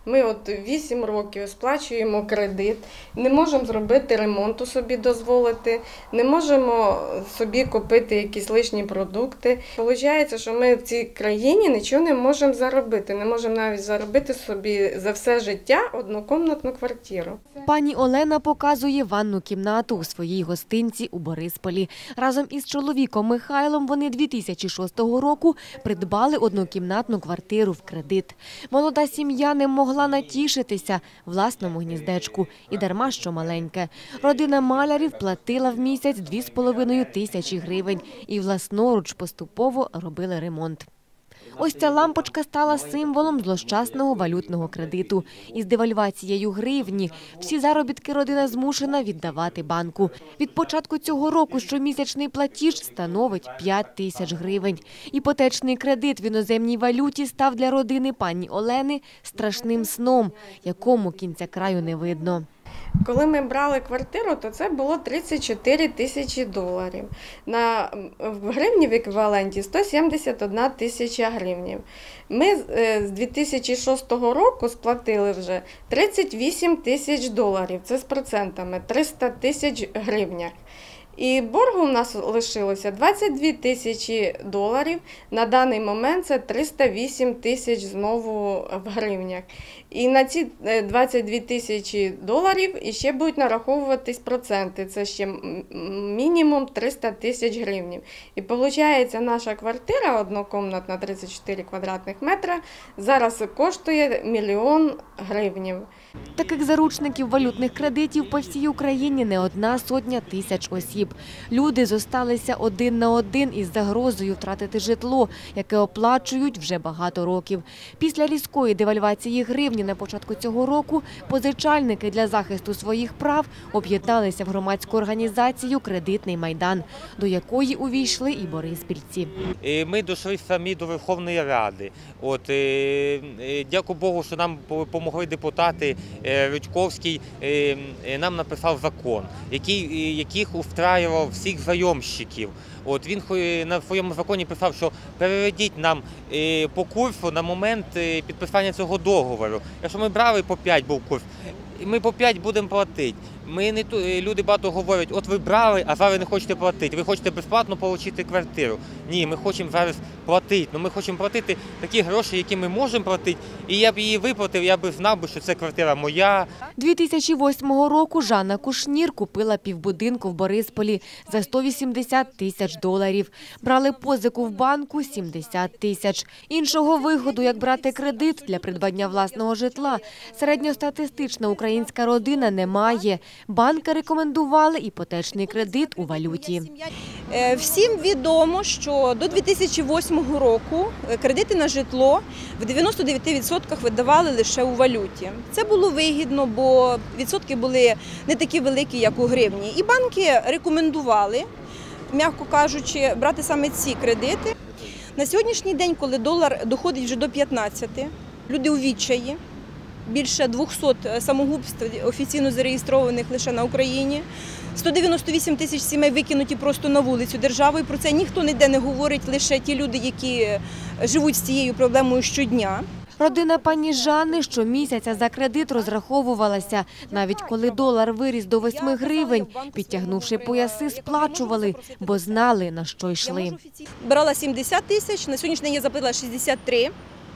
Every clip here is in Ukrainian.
Ми от 8 років сплачуємо кредит, не можемо зробити ремонту собі дозволити, не можемо собі купити якісь лишні продукти. Получається, що ми в цій країні нічого не можемо заробити, не можемо навіть заробити собі за все життя однокімнатну квартиру. Пані Олена показує ванну кімнату у своїй гостинці у Борисполі. Разом із чоловіком Михайлом вони 2006 року придбали однокімнатну квартиру в кредит. Молода сім'я не могла натішитися власному гніздечку. І дарма, що маленьке. Родина малярів платила в місяць 2,5 тисячі гривень і власноруч поступово робили ремонт. Ось ця лампочка стала символом злощасного валютного кредиту. Із девальвацією гривні всі заробітки родина змушена віддавати банку. Від початку цього року щомісячний платіж становить 5 тисяч гривень. Іпотечний кредит в іноземній валюті став для родини пані Олени страшним сном, якому кінця краю не видно. Коли ми брали квартиру, то це було 34 тисячі доларів. В гривні в еквіваленті 171 тисяча гривень. Ми з 2006 року сплатили вже 38 тисяч доларів, це з процентами, 300 тисяч гривень. І боргу у нас лишилося 22 тисячі доларів, на даний момент це 308 тисяч знову в гривнях. І на ці 22 тисячі доларів ще будуть нараховуватись проценти, це ще мінімум 300 тисяч гривень. І виходить, наша квартира однокімнатна 34 квадратних метра зараз коштує 1 мільйон гривень. Таких заручників валютних кредитів по всій Україні не 100 тисяч осіб. Люди зосталися один на один із загрозою втратити житло, яке оплачують вже багато років. Після різкої девальвації гривні на початку цього року позичальники для захисту своїх прав об'єдналися в громадську організацію «Кредитний Майдан», до якої увійшли і бориспільці. Ми дійшли самі до Верховної Ради. Дякую Богу, що нам допомогли депутати. Рудьковський нам написав закон, який устраював всіх зайомщиків. Він на своєму законі писав, що переведіть нам по курсу на момент підписання цього договору. Якщо ми брали по 5 був курс, ми по 5 будемо платити. Люди багато говорять, от ви брали, а зараз не хочете платити. Ви хочете безплатно отримати квартиру. Ні, ми хочемо зараз платити. Ми хочемо платити такі гроші, які ми можемо платити. І я б її виплатив, я б знав, що це квартира моя. 2008 року Жанна Кушнір купила півбудинку в Борисполі за 180 тисяч доларів. Брали позику в банку – 70 тисяч. Іншого виходу, як брати кредит для придбання власного житла, середньостатистична українська родина не має. Банки рекомендували іпотечний кредит у валюті. Всім відомо, що до 2008 року кредити на житло в 99% видавали лише у валюті. Це було вигідно, бо відсотки були не такі великі, як у гривні. І банки рекомендували, м'яко кажучи, брати саме ці кредити. На сьогоднішній день, коли долар доходить вже до 15, люди у відчаї. Більше 200 самогубств офіційно зареєстрованих лише на Україні. 198 тисяч сімей викинуті просто на вулицю державою. Про це ніхто ніде не говорить, лише ті люди, які живуть з цією проблемою щодня. Родина пані Жанни щомісяця за кредит розраховувалася. Навіть коли долар виріс до 8 гривень, підтягнувши пояси, сплачували, бо знали, на що йшли. Брала 70 тисяч, на сьогоднішній день я заплатила 63.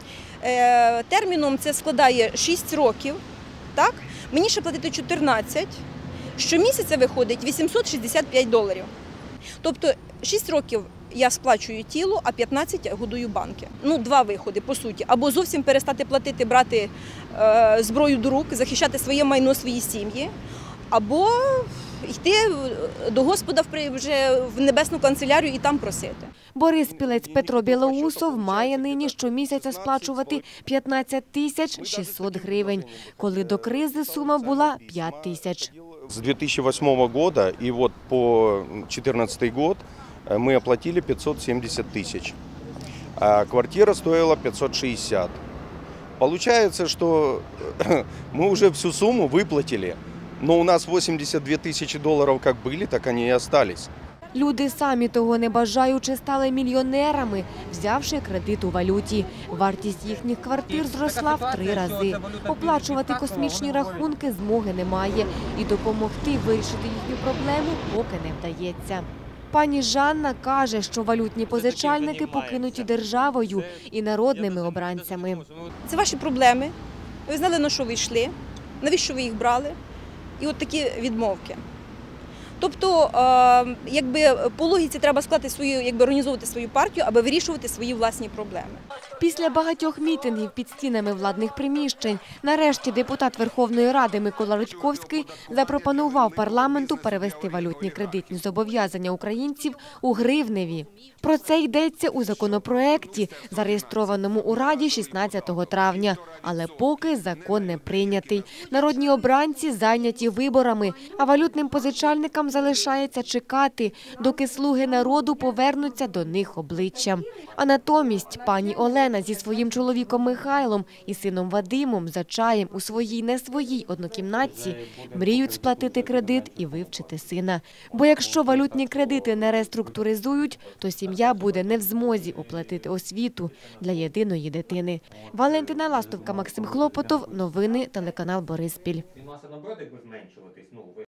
Терміном це складає 6 років, так? Мені ще платити 14, щомісяця виходить 865 доларів. Тобто 6 років я сплачую тіло, а 15 годую банки. Два виходи, по суті. Або зовсім перестати платити, брати зброю до рук, захищати своє майно, свої сім'ї, або йти до Господа вже в небесну канцелярію і там просити. Бориспілець Петро Білоусов має нині щомісяця сплачувати 15 тисяч 600 гривень, коли до кризи сума була 5 тисяч. С 2008 года и вот по 2014 год мы оплатили 570 тысяч, а квартира стоила 560. Получается, что мы уже всю сумму выплатили, но у нас 82 тысячи долларов как были, так они и остались. Люди, самі того не бажаючи, стали мільйонерами, взявши кредит у валюті. Вартість їхніх квартир зросла в 3 рази. Оплачувати космічні рахунки змоги немає. І допомогти вирішити їхню проблему поки не вдається. Пані Жанна каже, що валютні позичальники покинуті державою і народними обранцями. Це ваші проблеми. Ви знали, на що ви йшли, навіщо ви їх брали. І от такі відмовки. Тобто, по логіці треба склати організовувати свою партію, аби вирішувати свої власні проблеми. Після багатьох мітингів під стінами владних приміщень, нарешті депутат Верховної Ради Микола Радьковський запропонував парламенту перевести валютні кредитні зобов'язання українців у гривневі. Про це йдеться у законопроекті, зареєстрованому у Раді 16 травня. Але поки закон не прийнятий. Народні обранці зайняті виборами, а валютним позичальникам залишається чекати, доки слуги народу повернуться до них обличчям. А натомість пані Олена зі своїм чоловіком Михайлом і сином Вадимом за чаєм у своїй не своїй однокімнатці мріють сплатити кредит і вивчити сина. Бо якщо валютні кредити не реструктуризують, то сім'я буде не в змозі оплатити освіту для єдиної дитини. Валентина Ластовка, Максим Хлопотов. Новини, телеканал Бориспіль.